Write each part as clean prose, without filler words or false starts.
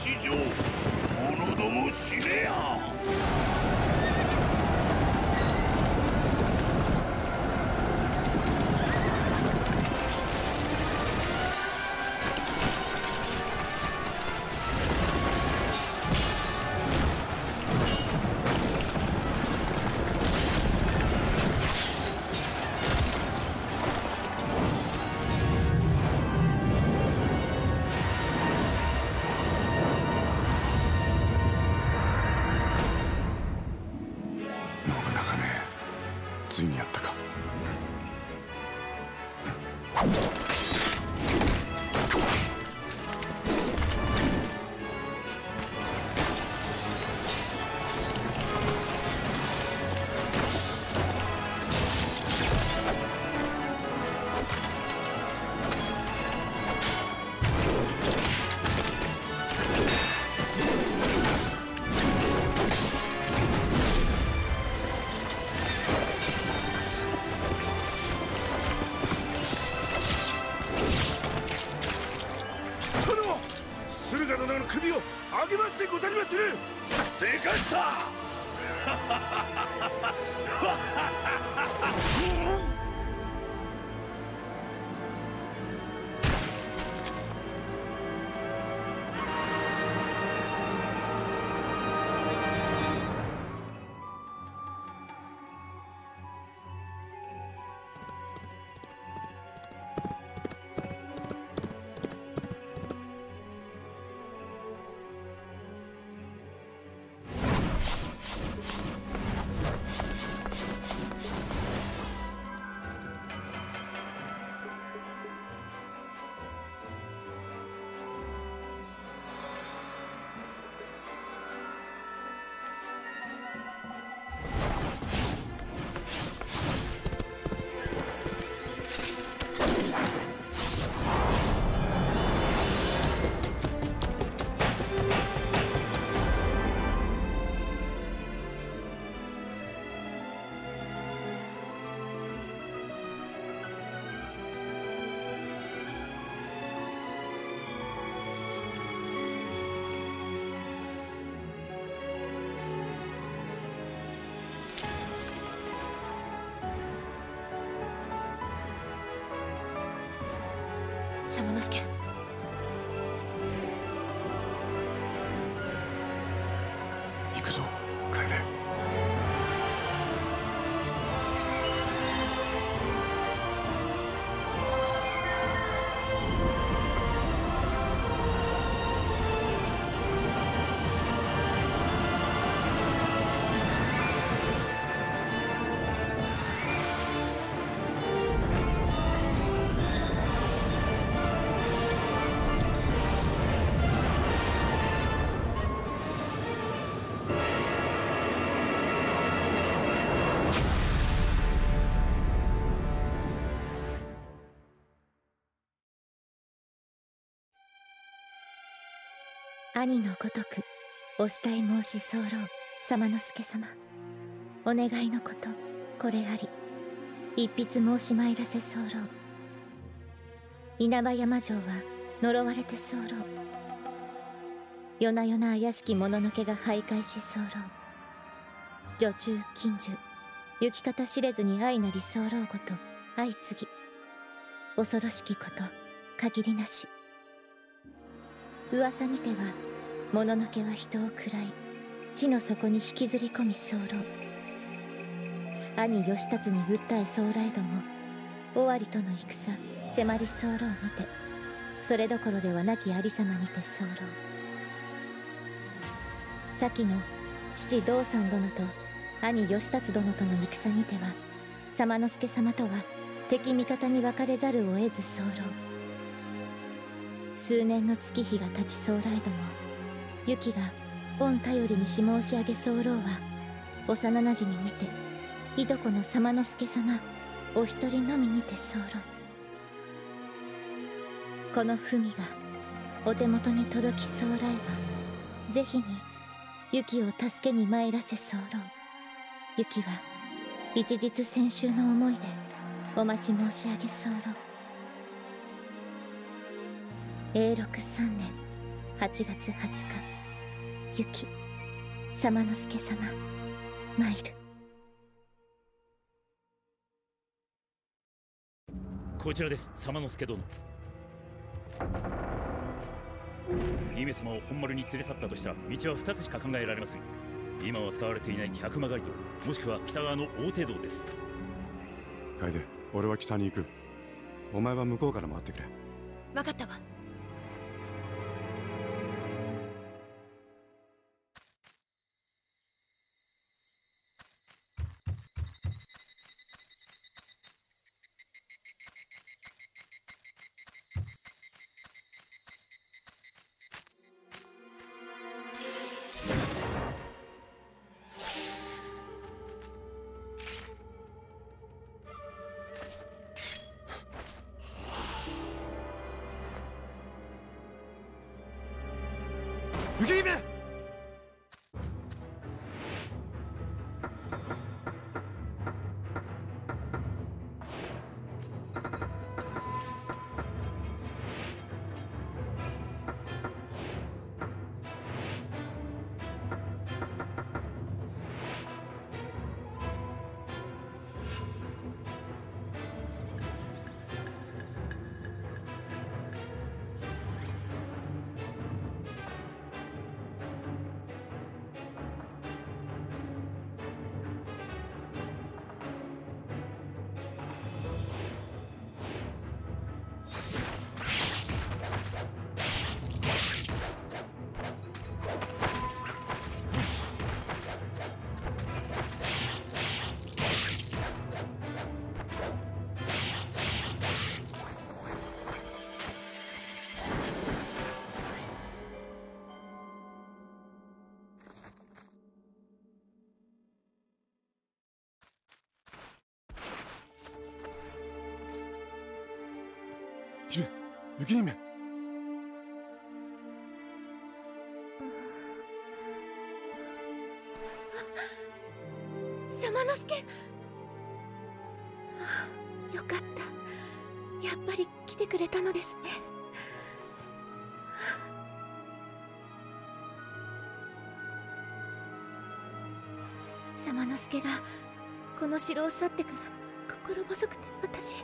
地上者ども死ねや。 ついにやったか。 駿河殿の首をあげますでござりまする。でかした。 左馬之助、 行くぞ楓。 兄のごとくお慕い申し候、左馬之助様。お願いのことこれあり、一筆申し参らせ候。稲葉山城は呪われて候。夜な夜な怪しき者の気が徘徊し候。女中近習、行き方知れずに愛なり候ごと相次ぎ、恐ろしきこと限りなし。噂にては物のけは人を喰らい、地の底に引きずり込み候。兄義達に訴え候来ども、尾張との戦迫り候にて、それどころではなきありさまにて候。先の父道三殿と兄義達殿との戦にては、左馬之助様とは敵味方に分かれざるを得ず候。数年の月日が経ち候来ども、ユキが御頼りにし申し上げ候は、幼なじみにていとこの左馬之助様お一人のみにて候。この文がお手元に届き候来は、是非にユキを助けに参らせ候。ユキは一日先週の思いでお待ち申し上げ候。永禄3年 8月20日、雪様之助様参る。 こちらです、様之助殿。姫様を本丸に連れ去ったとしたら道は2つしか考えられません。今は使われていない百曲がり道、もしくは北側の大手道です。 楓、俺は北に行く。お前は向こうから回ってくれ。 分かったわ。 雪姫。 姫、雪姫。 様之助。よかった。やっぱり来てくれたのですね。様之助がこの城を去ってから心細くて私。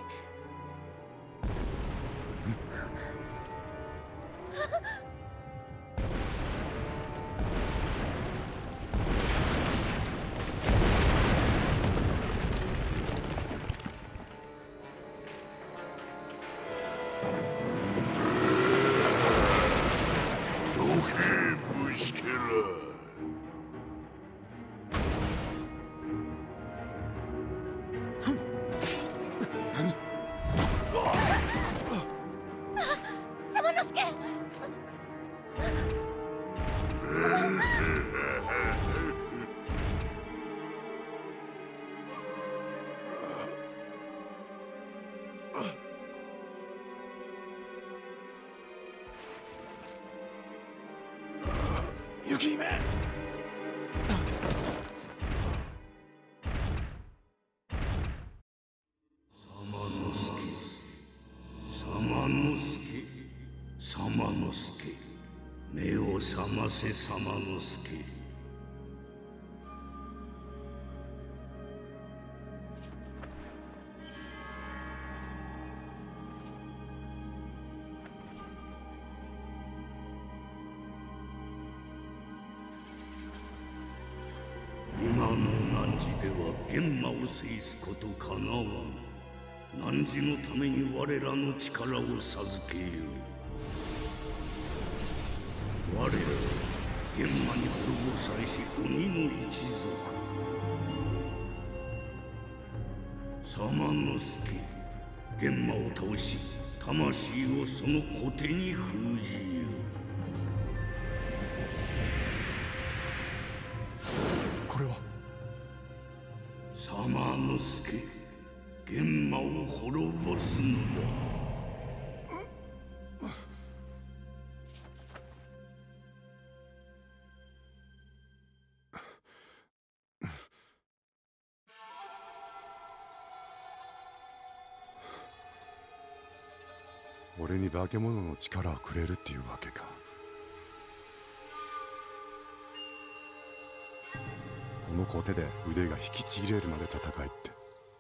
どけ、虫けら。 様之助。 雪姫。 様之助、様之助、目を覚ませ様之助。今の汝では玄魔を制すことかなわん。汝のために我らの力を授けよう。我らは玄魔に滅ぼされし鬼の一族。様之助、玄魔を倒し魂をその小手に封じよう。 これは様之助、玄魔を滅ぼすのだ。 俺に化け物の力をくれるっていうわけか。 この小手で腕が引きちぎれるまで戦いって。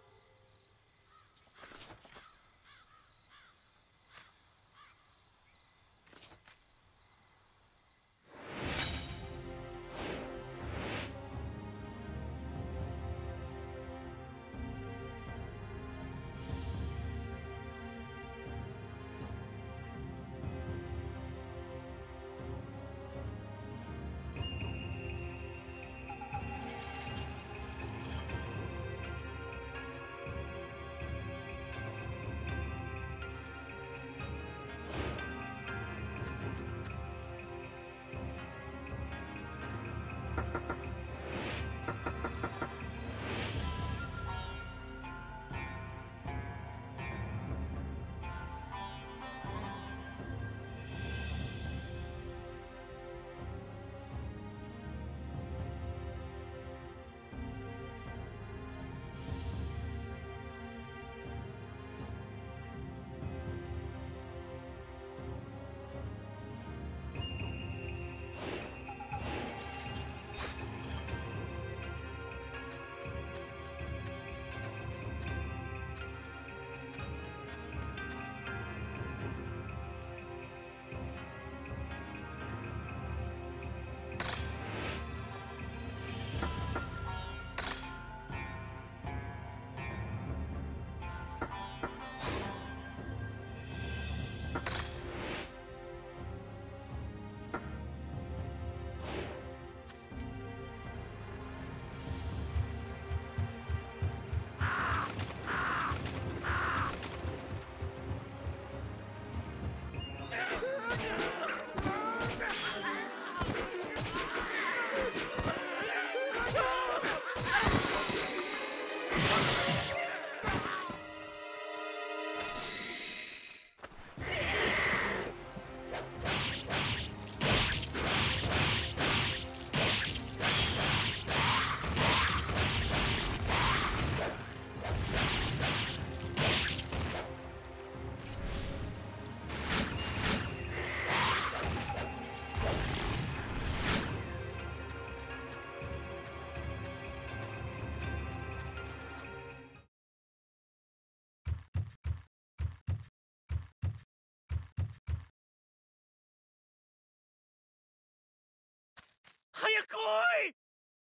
早く来い。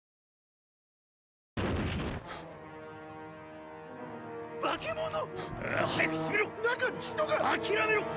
化け物！早く閉めろ！ 中に人が！ 諦めろ！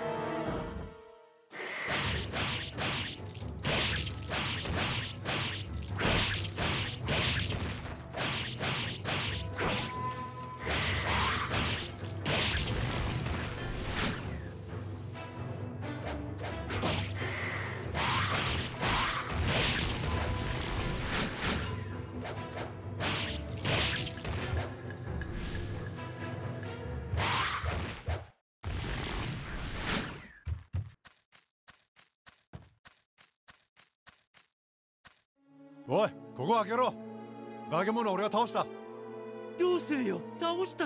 おい、ここ開けろ。化け物俺が倒した。 どうするよ、倒したって。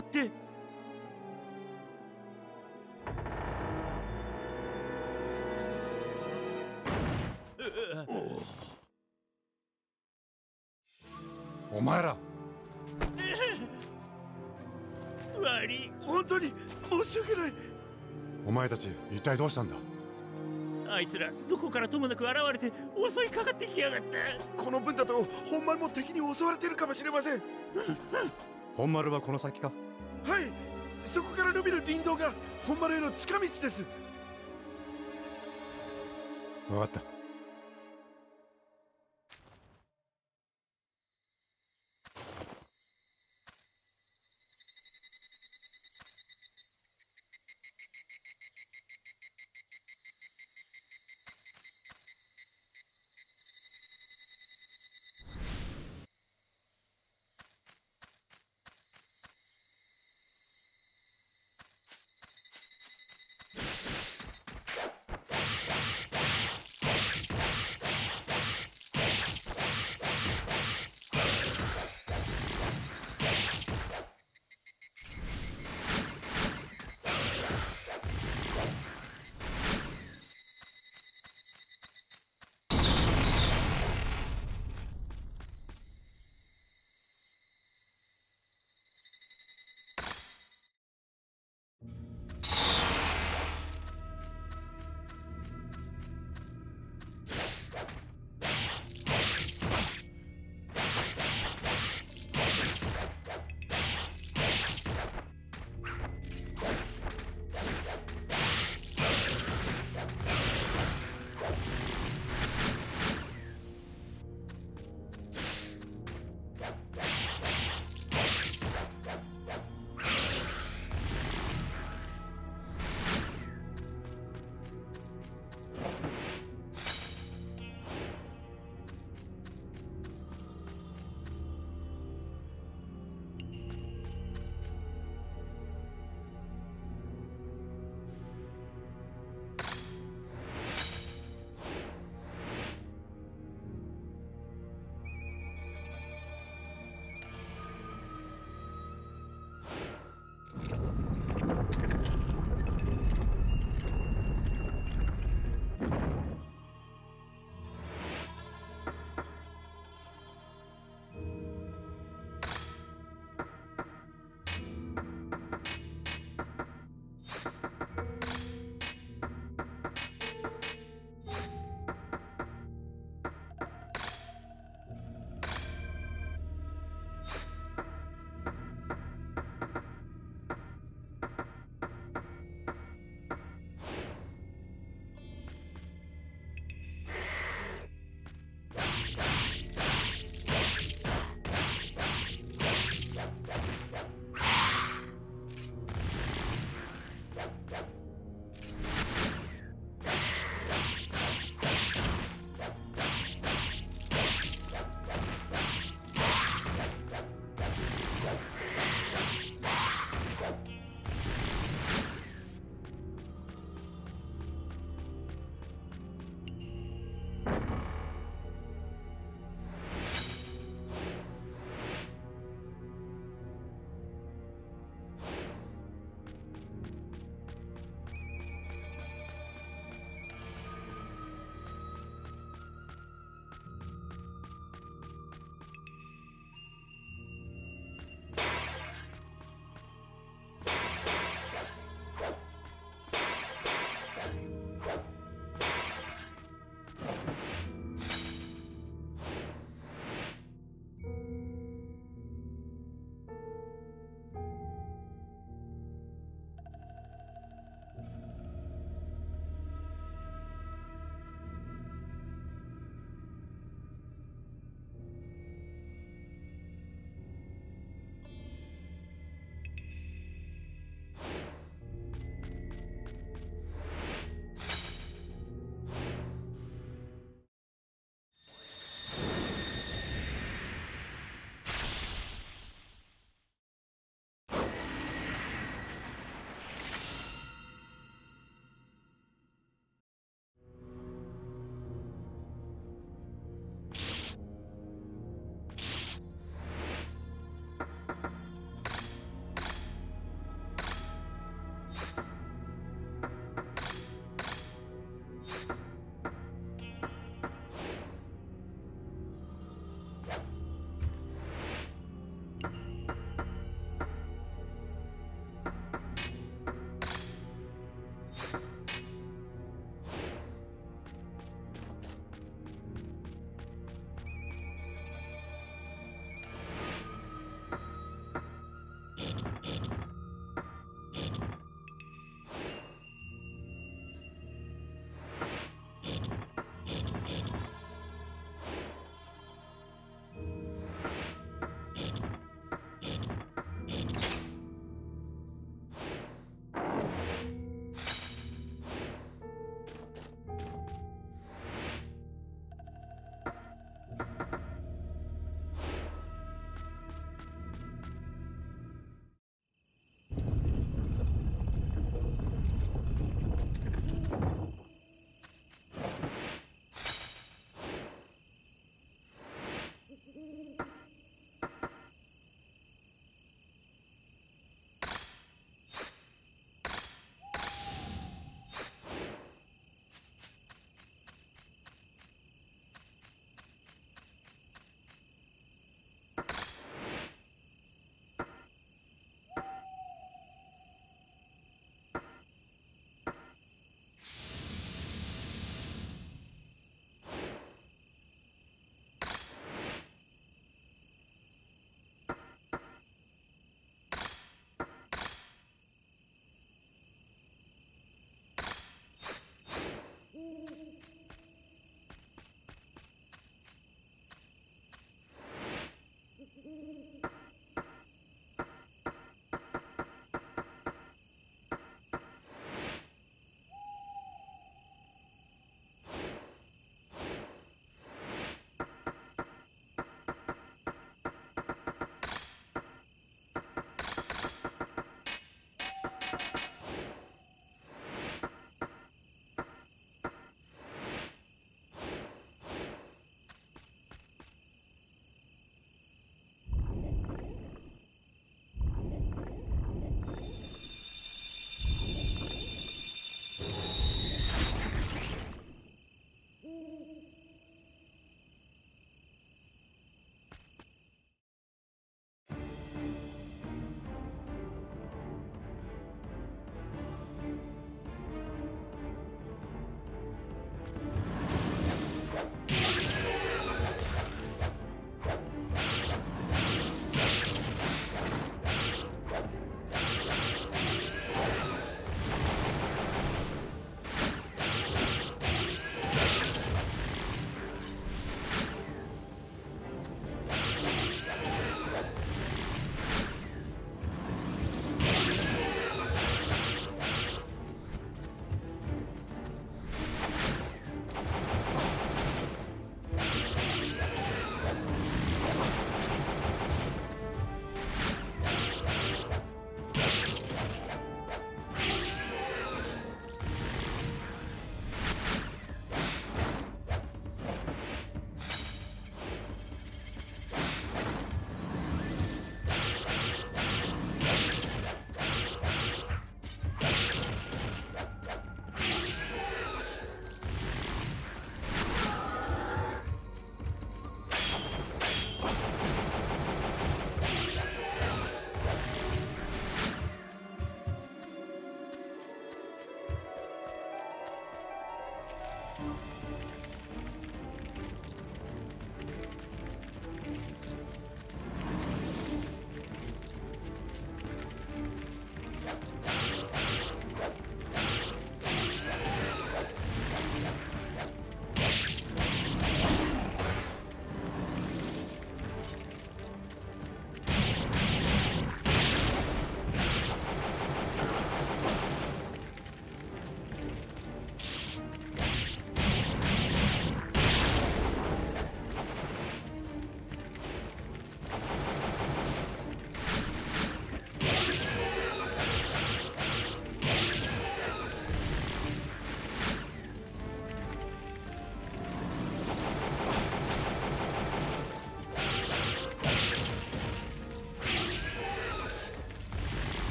お前ら悪い。 本当に申し訳ない。 お前たち一体どうしたんだ。 あいつらどこからともなく現れて襲いかかってきやがった。 この分だと本丸も敵に襲われているかもしれません。 本丸はこの先か。 はい、そこから伸びる林道が本丸への近道です。 分かった。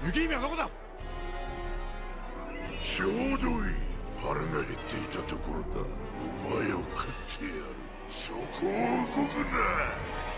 雪姫はどこだ。 ちょうどいい。腹が減っていたところだ。お前を食ってやる。そこを動くな。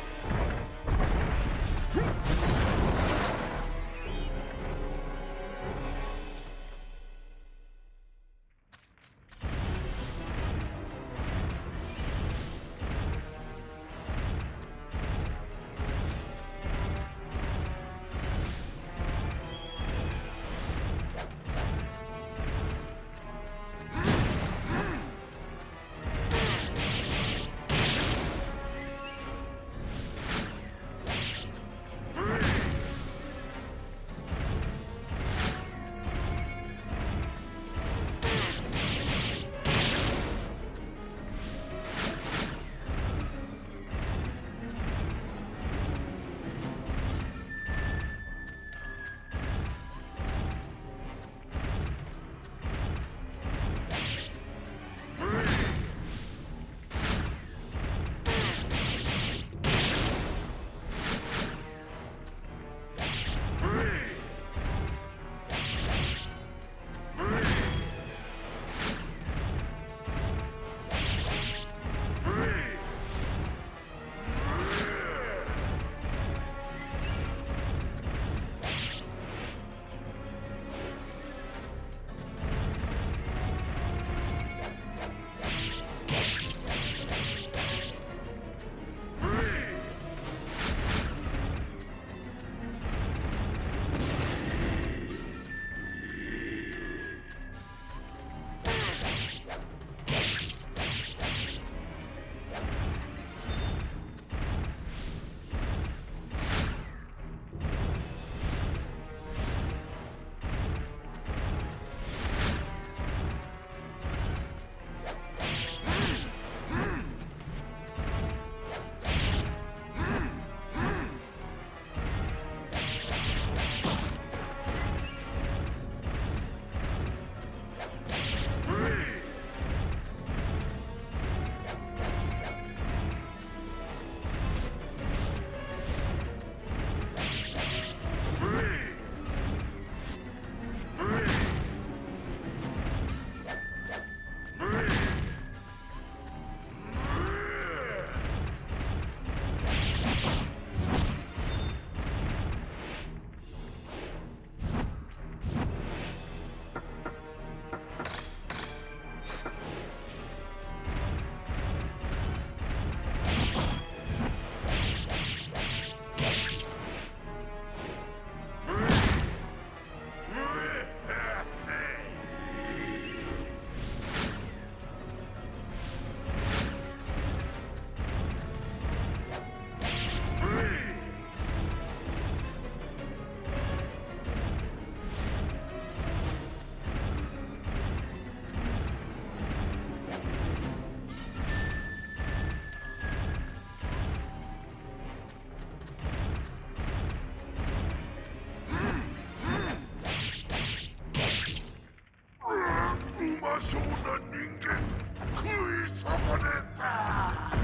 そうな人間食い損ねた。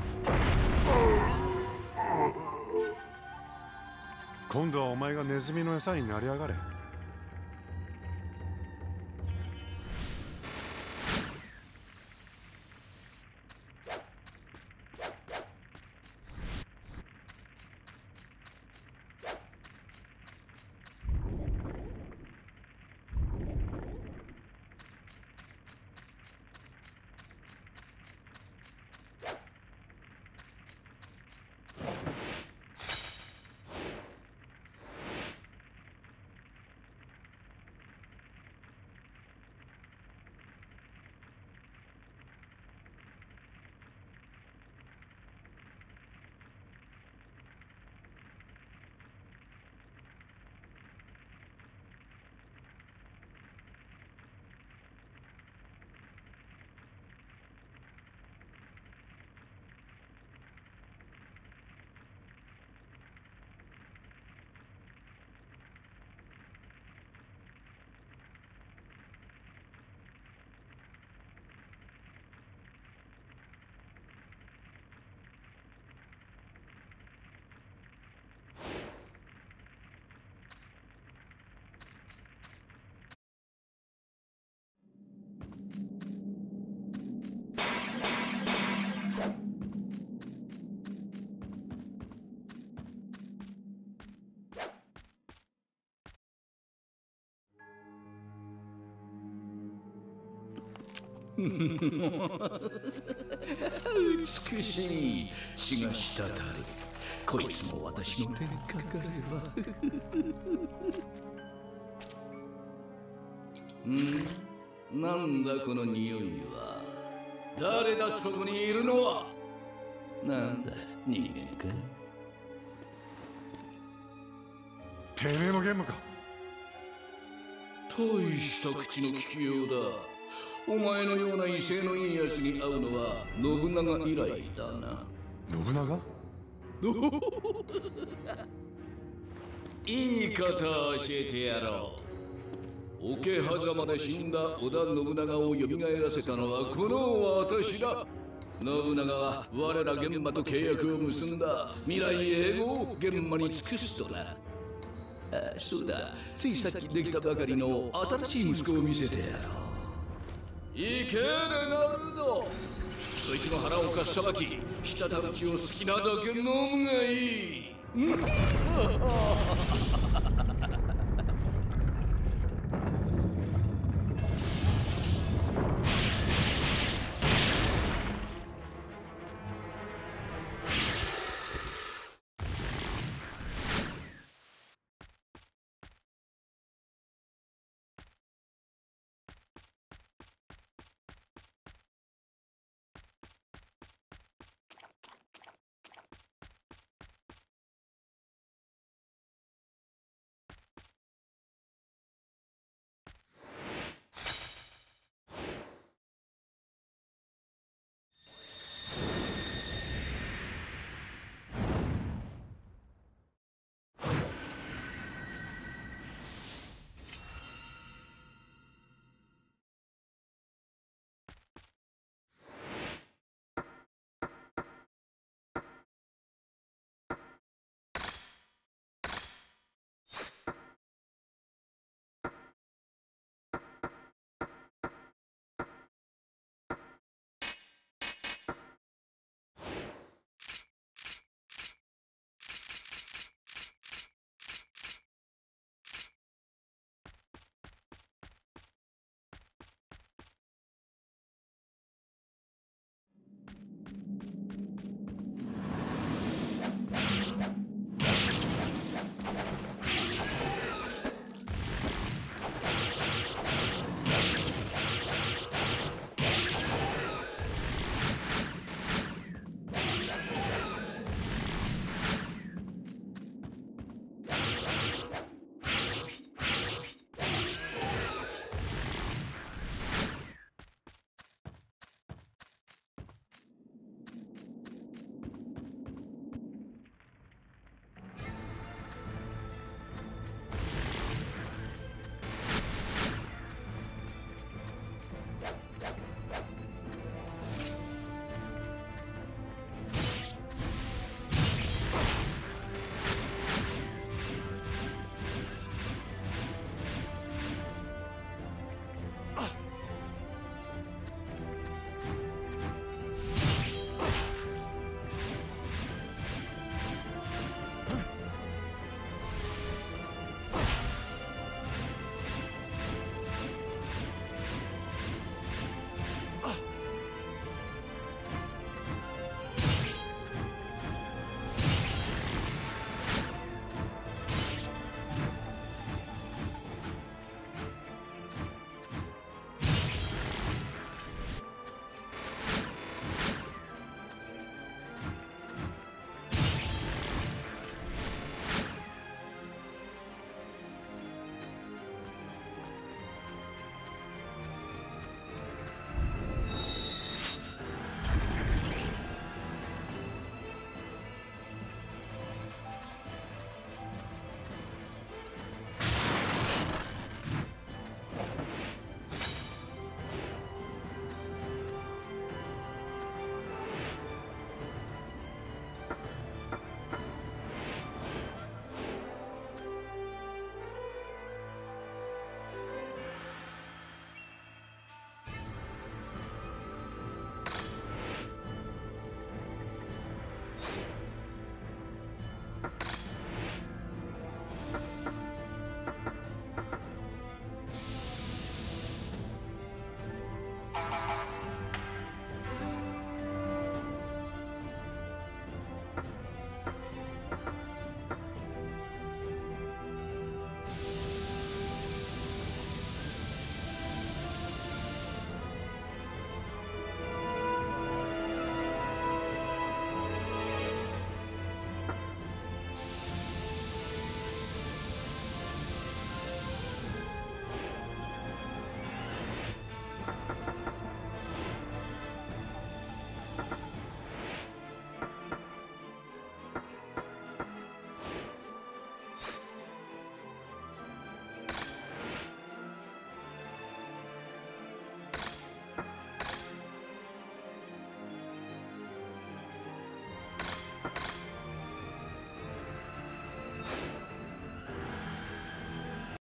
今度はお前がネズミの餌になりやがれ。 美しい。血が滴る。こいつも私の手にかかれば。なんだこの匂いは。誰だそこにいるのは。なんだ人間か。 てめえのゲームか。 大した口の利きようだ。お前のような威勢のいいやつに会うのは信長以来だな。 信長？ いいことを教えてやろう。桶狭間で死んだ織田信長を蘇らせたのはこの私だ。信長は我ら玄馬と契約を結んだ。未来永劫を玄馬に尽くすとな。そうだ、ついさっきできたばかりの新しい息子を見せてやろう。いけレナルド。そいつの腹をかっさばき、滴る血を好きなだけ飲むがいい。